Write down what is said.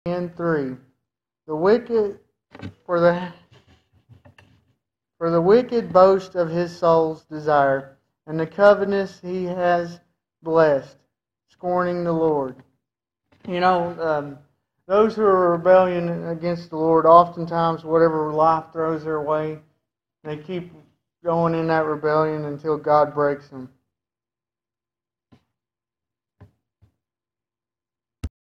and 3. The wicked for the wicked boast of his soul's desire, and the covetousness he has blessed, scorning the Lord. Those who are rebellion against the Lord, oftentimes whatever life throws their way, they keep going in that rebellion until God breaks them.